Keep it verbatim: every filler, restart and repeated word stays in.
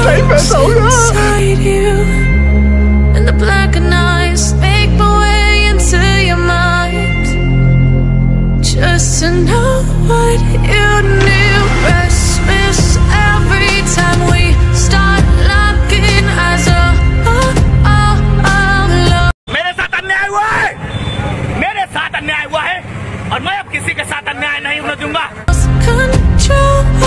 inside you, and the blackened eyes make my way into your mind, just to know what you knew. Restless every time we start locking eyes. Oh, oh, oh, love. मेरे साथ अन्याय हुआ है, मेरे साथ अन्याय हुआ है, और मैं अब किसी के साथ अन्याय नहीं होने दूंगा. Control.